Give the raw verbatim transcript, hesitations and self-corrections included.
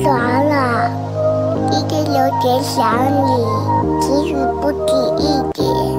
耍了，一直有点想你，其实不止一点。